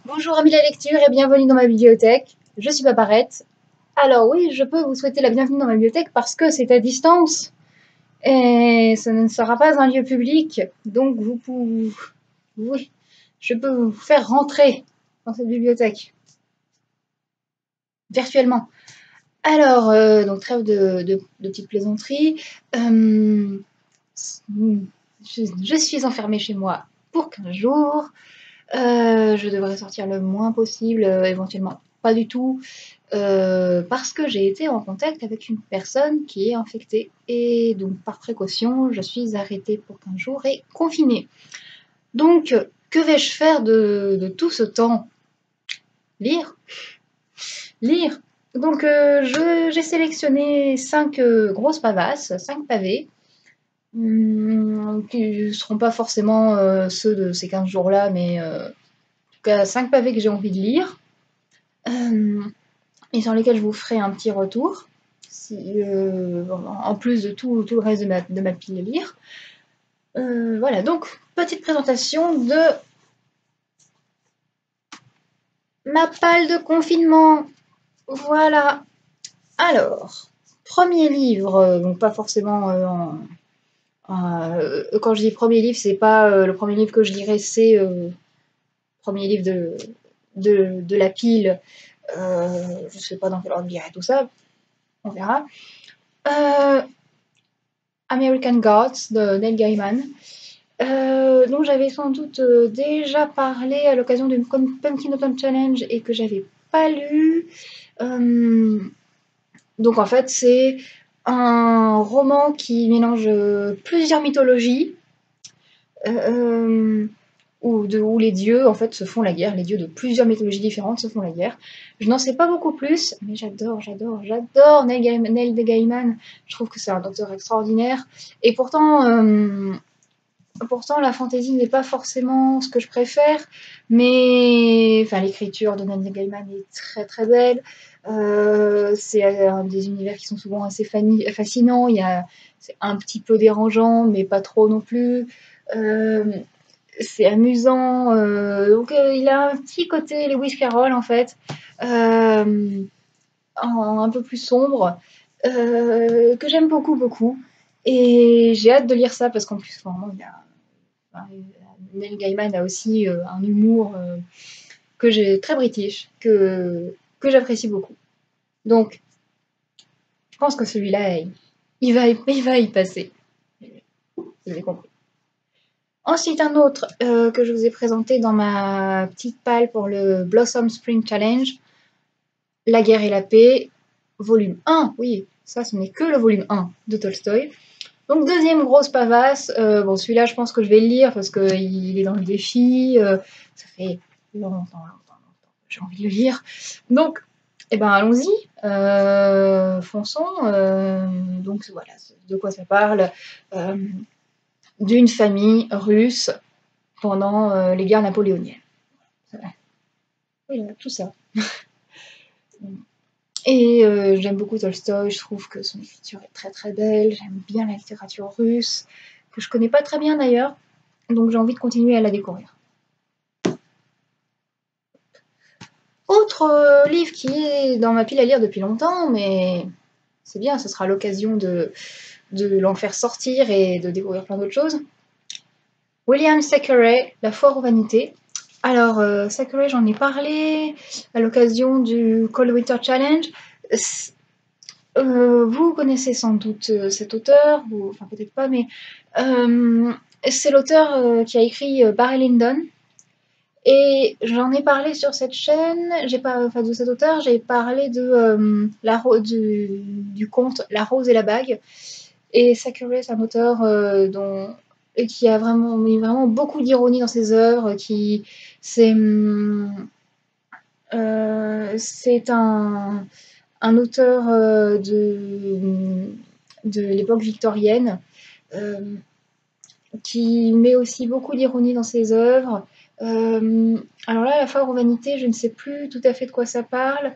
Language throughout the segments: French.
Bonjour amis de la lecture et bienvenue dans ma bibliothèque. Je suis Paparette. Alors oui, je peux vous souhaiter la bienvenue dans ma bibliothèque parce que c'est à distance et ce ne sera pas un lieu public. Donc vous pouvez... Oui, je peux vous faire rentrer dans cette bibliothèque virtuellement. Alors, donc trêve de petites plaisanteries. Je suis enfermée chez moi pour 15 jours. Je devrais sortir le moins possible, éventuellement pas du tout, parce que j'ai été en contact avec une personne qui est infectée et donc par précaution, je suis arrêtée pour 15 jours et confinée. Donc, que vais-je faire de tout ce temps? Lire, lire. Donc, j'ai sélectionné 5 grosses pavasses, 5 pavés, qui ne seront pas forcément ceux de ces 15 jours-là, mais en tout cas 5 pavés que j'ai envie de lire. Et sur lesquels je vous ferai un petit retour, si, en plus de tout le reste de ma pile à lire. Voilà, donc petite présentation de ma palle de confinement. Voilà. Alors, premier livre, donc pas forcément quand je dis premier livre, c'est pas le premier livre que je lirai, c'est le premier livre de la pile. Je sais pas dans quel ordre je lirai tout ça, on verra. American Gods de Neil Gaiman, dont j'avais sans doute déjà parlé à l'occasion d'une Pumpkin Autumn Challenge et que j'avais pas lu. Donc en fait, c'est un roman qui mélange plusieurs mythologies. Où les dieux en fait se font la guerre, les dieux de plusieurs mythologies différentes se font la guerre. Je n'en sais pas beaucoup plus, mais j'adore Neil Gaiman. Je trouve que c'est un auteur extraordinaire. Et pourtant, la fantasy n'est pas forcément ce que je préfère, mais enfin, l'écriture de Neil Gaiman est très très belle. C'est des univers qui sont souvent assez fascinants. C'est un petit peu dérangeant, mais pas trop non plus. C'est amusant. Donc il a un petit côté Lewis Carroll en fait, un peu plus sombre, que j'aime beaucoup beaucoup. Et j'ai hâte de lire ça parce qu'en plus vraiment Neil Gaiman a aussi un humour que j'ai très british, que j'apprécie beaucoup. Donc je pense que celui-là il va y passer. Vous avez compris. Ensuite, un autre que je vous ai présenté dans ma petite palle pour le Blossom Spring Challenge, La guerre et la paix, volume 1. Oui, ça, ce n'est que le volume 1 de Tolstoï. Donc, deuxième grosse pavasse. Bon, celui-là, je pense que je vais le lire parce qu'il est dans le défi. Ça fait longtemps que j'ai envie de le lire. Donc, eh ben, allons-y. Fonçons. Donc, voilà, de quoi ça parle. D'une famille russe pendant les guerres napoléoniennes. Voilà, tout ça. Et j'aime beaucoup Tolstoï, je trouve que son écriture est très très belle, j'aime bien la littérature russe, que je connais pas très bien d'ailleurs, donc j'ai envie de continuer à la découvrir. Autre livre qui est dans ma pile à lire depuis longtemps, mais c'est bien, ce sera l'occasion de l'en faire sortir et de découvrir plein d'autres choses. William Thackeray, La foire aux vanités. Alors, Thackeray, j'en ai parlé à l'occasion du Cold Winter Challenge. Vous connaissez sans doute cet auteur, enfin peut-être pas, mais c'est l'auteur qui a écrit Barry Lyndon. Et j'en ai parlé sur cette chaîne, enfin, de cet auteur, j'ai parlé du conte La Rose et la Bague. Et Thackeray, c'est un auteur qui a vraiment mis vraiment beaucoup d'ironie dans ses œuvres, c'est un auteur de l'époque victorienne qui met aussi beaucoup d'ironie dans ses œuvres. Alors là, La foire aux vanités, je ne sais plus tout à fait de quoi ça parle.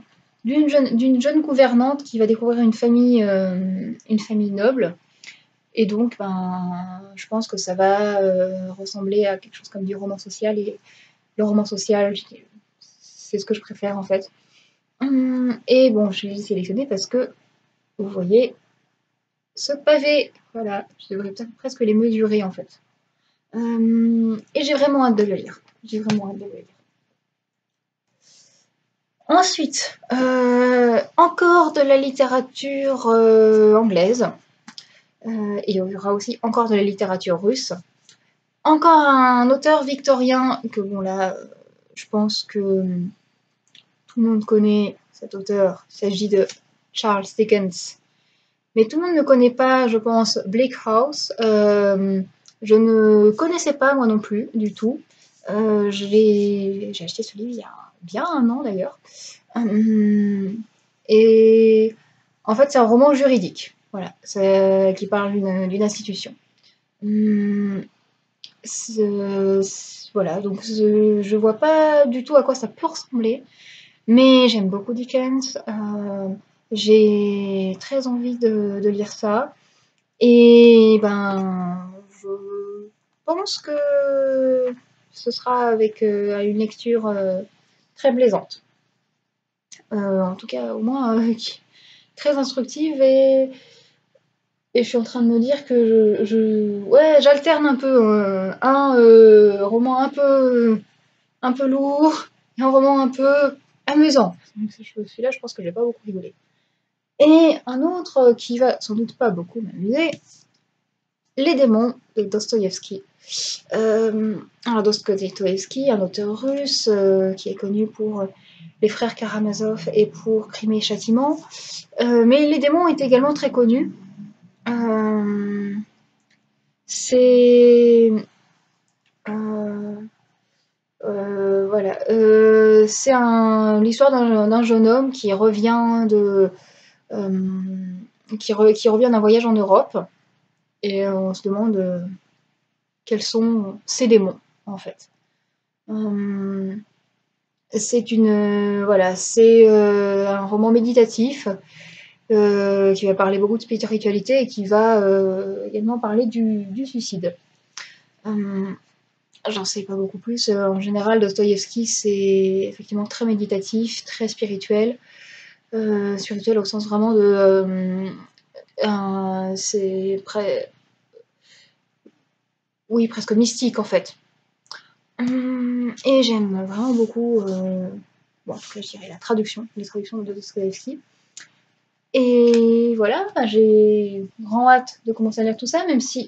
D'une jeune gouvernante qui va découvrir une famille noble Et donc, ben, je pense que ça va ressembler à quelque chose comme du roman social. Et le roman social, c'est ce que je préfère en fait. Et bon, je l'ai sélectionné parce que, vous voyez, ce pavé, voilà, je devrais peut-être presque les mesurer en fait. Et j'ai vraiment hâte de le lire. J'ai vraiment hâte de le lire. Ensuite, encore de la littérature anglaise. Il y aura aussi encore de la littérature russe. Encore un auteur victorien que, bon là, je pense que tout le monde connaît cet auteur. Il s'agit de Charles Dickens. Mais tout le monde ne connaît pas, je pense, Bleak House. Je ne connaissais pas moi non plus du tout. J'ai acheté ce livre il y a bien un an d'ailleurs. Et en fait, c'est un roman juridique, voilà, qui parle d'une institution. Voilà, donc je vois pas du tout à quoi ça peut ressembler, mais j'aime beaucoup Dickens. J'ai très envie de lire ça. Et ben, je pense que ce sera avec une lecture très plaisante. En tout cas, au moins très instructive. Et je suis en train de me dire que ouais, j'alterne un peu un roman un peu lourd et un roman un peu amusant. Donc celui-là, je pense que je vais pas beaucoup rigoler. Et un autre qui va sans doute pas beaucoup m'amuser, Les démons de Dostoïevski. Alors Dostoïevski, un auteur russe qui est connu pour les frères Karamazov et pour Crime et Châtiment. Mais Les démons est également très connu. C'est voilà, c'est l'histoire d'un jeune homme qui revient qui revient d'un voyage en Europe et on se demande quels sont ces démons en fait. C'est voilà, c'est un roman méditatif qui va parler beaucoup de spiritualité et qui va également parler du suicide. J'en sais pas beaucoup plus. En général, Dostoïevski, c'est effectivement très méditatif, très spirituel. Spirituel au sens vraiment de... c'est oui, presque mystique en fait. Et j'aime vraiment beaucoup, bon, en tout cas, je dirais les traductions de Dostoïevski. Et voilà, j'ai grand hâte de commencer à lire tout ça, même si,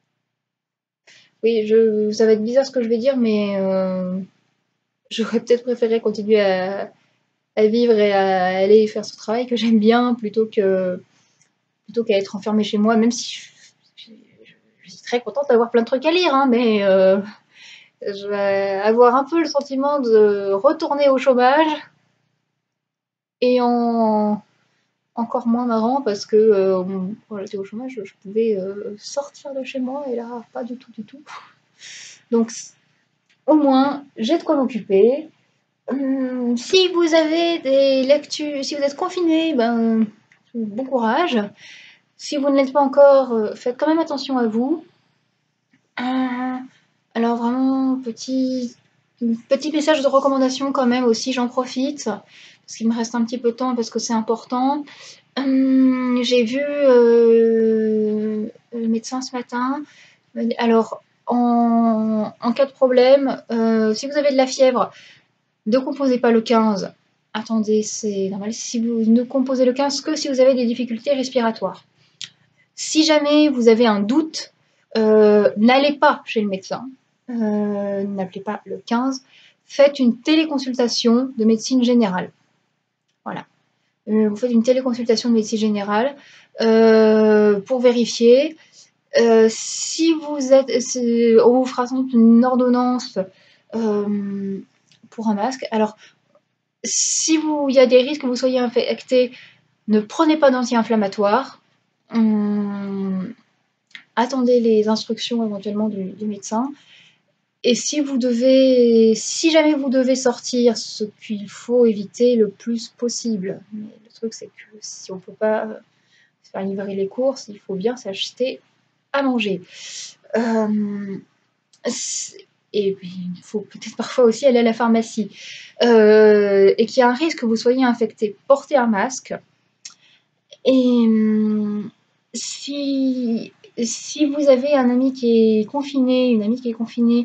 oui, ça va être bizarre ce que je vais dire, mais j'aurais peut-être préféré continuer à vivre et à aller faire ce travail que j'aime bien plutôt qu'à être enfermée chez moi, même si je suis très contente d'avoir plein de trucs à lire, hein, mais je vais avoir un peu le sentiment de retourner au chômage et encore moins marrant parce que quand j'étais au chômage, je pouvais sortir de chez moi et là, pas du tout, du tout. Donc, au moins, j'ai de quoi m'occuper. Si vous avez des lectures, si vous êtes confiné, ben, bon courage. Si vous ne l'êtes pas encore, faites quand même attention à vous. Alors vraiment, petit message de recommandation quand même aussi, j'en profite, parce qu'il me reste un petit peu de temps, parce que c'est important. J'ai vu le médecin ce matin. Alors, en cas de problème, si vous avez de la fièvre, ne composez pas le 15. Attendez, c'est normal. Si vous ne composez le 15 que si vous avez des difficultés respiratoires. Si jamais vous avez un doute, n'allez pas chez le médecin. N'appelez pas le 15. Faites une téléconsultation de médecine générale. Voilà. Vous faites une téléconsultation de médecine générale pour vérifier. Si vous êtes, on vous fera sans doute une ordonnance pour un masque. Alors, si il y a des risques que vous soyez infecté, ne prenez pas d'anti-inflammatoires. Attendez les instructions éventuellement du médecin. Et si jamais vous devez sortir, ce qu'il faut éviter le plus possible. Mais le truc, c'est que si on ne peut pas faire livrer les courses, il faut bien s'acheter à manger. Et puis, il faut peut-être parfois aussi aller à la pharmacie. Et qu'il y a un risque que vous soyez infecté, portez un masque. Et si vous avez un ami qui est confiné, une amie qui est confinée,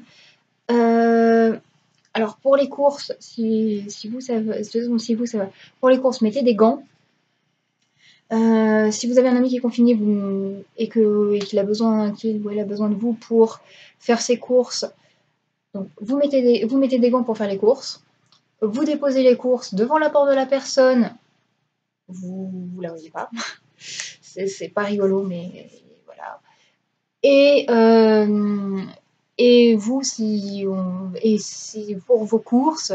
alors pour les courses, si vous ça va, pour les courses, mettez des gants. Si vous avez un ami qui est confiné et qu'il a besoin ou elle a besoin de vous pour faire ses courses, donc vous mettez des gants pour faire les courses. Vous déposez les courses devant la porte de la personne. Vous la voyez pas. C'est pas rigolo, mais voilà. Et vous, si pour vos courses,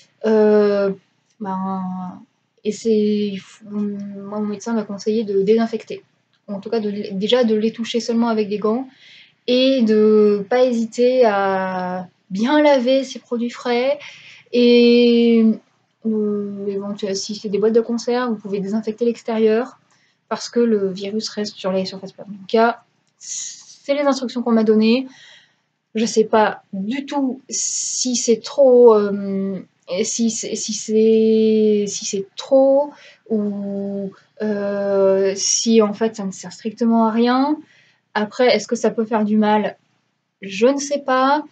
ben, moi, mon médecin m'a conseillé de désinfecter. En tout cas, déjà de les toucher seulement avec des gants et de pas hésiter à bien laver ses produits frais. Et si c'est des boîtes de conserve, vous pouvez désinfecter l'extérieur parce que le virus reste sur les surfaces plates. En tout cas, c'est les instructions qu'on m'a données. Je sais pas du tout si c'est trop, si c'est trop ou si en fait ça ne sert strictement à rien. Après, est-ce que ça peut faire du mal? Je ne sais pas.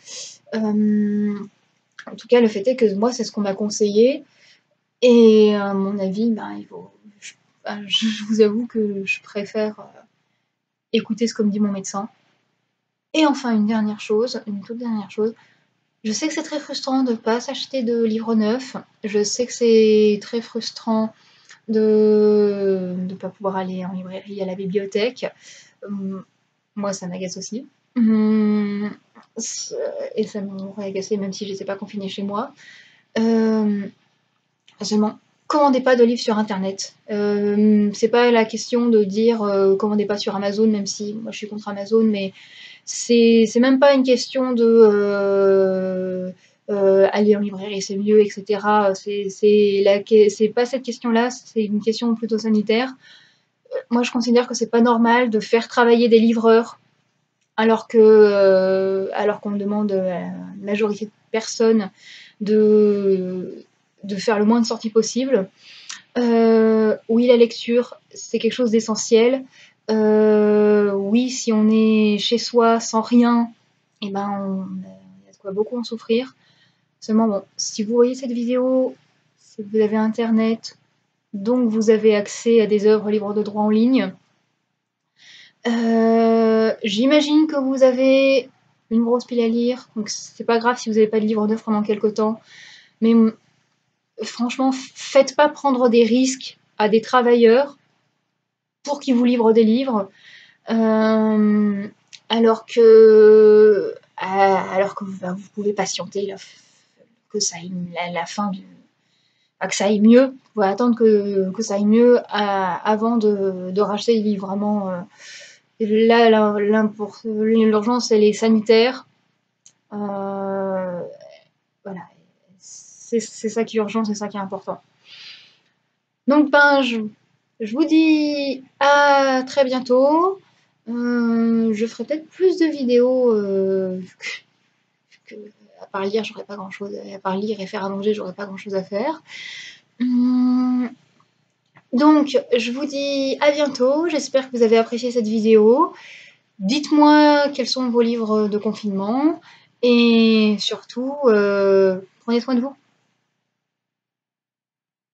En tout cas, le fait est que moi, c'est ce qu'on m'a conseillé. Et à mon avis, je vous avoue que je préfère écouter ce que me dit mon médecin. Et enfin, une toute dernière chose. Je sais que c'est très frustrant de ne pas s'acheter de livres neufs. Je sais que c'est très frustrant de ne pas pouvoir aller en librairie, à la bibliothèque. Moi, ça m'agace aussi. Et ça m'aurait agacé même si je n'étais pas confinée chez moi. Seulement, commandez pas de livres sur internet. C'est pas la question de dire commandez pas sur Amazon, même si moi je suis contre Amazon, mais c'est même pas une question de aller en librairie c'est mieux, etc. C'est pas cette question-là, c'est une question plutôt sanitaire. Moi je considère que c'est pas normal de faire travailler des livreurs alors qu'on demande à la majorité de personnes de faire le moins de sorties possible. Oui, la lecture, c'est quelque chose d'essentiel. Oui, si on est chez soi sans rien, eh ben, il y a de quoi beaucoup en souffrir. Seulement, bon, si vous voyez cette vidéo, c'est que vous avez Internet, donc vous avez accès à des œuvres libres de droit en ligne. J'imagine que vous avez une grosse pile à lire, donc c'est pas grave si vous n'avez pas de livre neuf pendant quelques temps. Mais franchement, faites pas prendre des risques à des travailleurs pour qu'ils vous livrent des livres, alors que vous pouvez patienter que ça aille la fin du... que ça aille mieux. Vous pouvez attendre que ça aille mieux avant de racheter les livres. Vraiment, là, l'urgence, elle est sanitaire. Voilà. C'est ça qui est urgent, c'est ça qui est important. Donc, je vous dis à très bientôt. Je ferai peut-être plus de vidéos à part lire, j'aurais pas grand chose. À part lire et faire à manger, j'aurais pas grand chose à faire. Donc, je vous dis à bientôt. J'espère que vous avez apprécié cette vidéo. Dites-moi quels sont vos livres de confinement. Et surtout, prenez soin de vous.